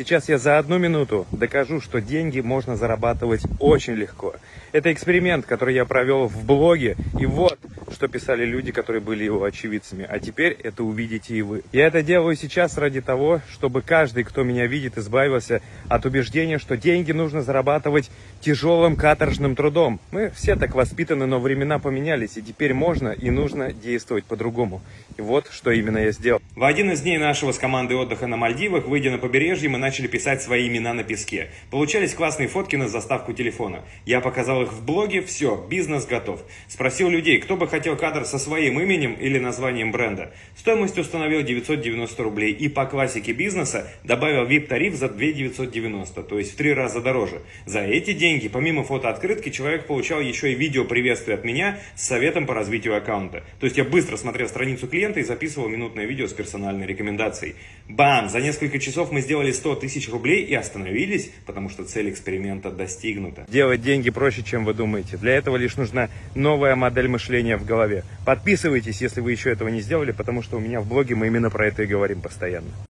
Сейчас я за 1 минуту докажу, что деньги можно зарабатывать очень легко. Это эксперимент, который я провел в блоге, и вот что писали люди, которые были его очевидцами. А теперь это увидите и вы. Я это делаю сейчас ради того, чтобы каждый, кто меня видит, избавился от убеждения, что деньги нужно зарабатывать тяжелым каторжным трудом. Мы все так воспитаны, но времена поменялись, и теперь можно и нужно действовать по-другому. И вот что именно я сделал. В один из дней нашего с командой отдыха на Мальдивах, выйдя на побережье, мы начали писать свои имена на песке. Получались классные фотки на заставку телефона. Я показал их в блоге, все, бизнес готов. Спросил людей, кто бы хотел кадр со своим именем или названием бренда. Стоимость установил 990 рублей и по классике бизнеса добавил VIP-тариф за 2990, то есть в 3 раза дороже. За эти деньги, помимо фотооткрытки, человек получал еще и видео приветствия от меня с советом по развитию аккаунта. То есть я быстро смотрел страницу клиента и записывал минутное видео с персональной рекомендацией. Бам! За несколько часов мы сделали 100 тысяч рублей и остановились, потому что цель эксперимента достигнута. Делать деньги проще, чем вы думаете. Для этого лишь нужна новая модель мышления в голове. Подписывайтесь, если вы еще этого не сделали, потому что у меня в блоге мы именно про это и говорим постоянно.